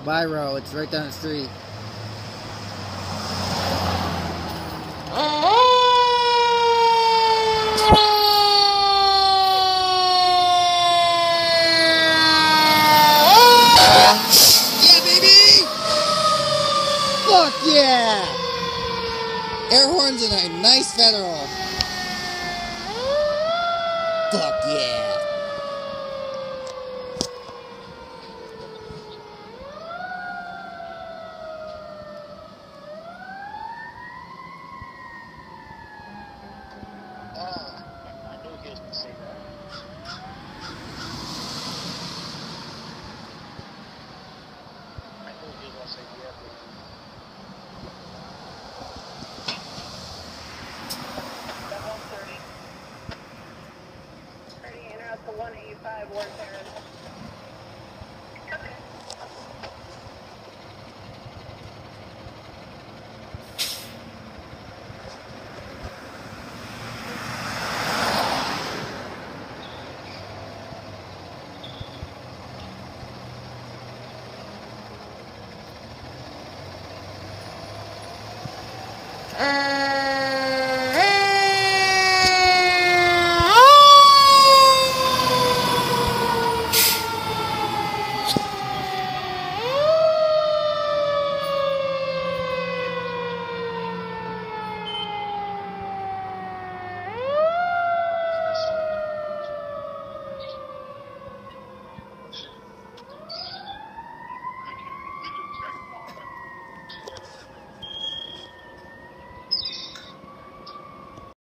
Biro, it's right down the street. Yeah, baby! Fuck yeah! Air horns and a nice federal. Fuck yeah! I knew he was going to say that. I knew he was going to say the F word. That 130. 30, enter out to 185 Ward Terrace.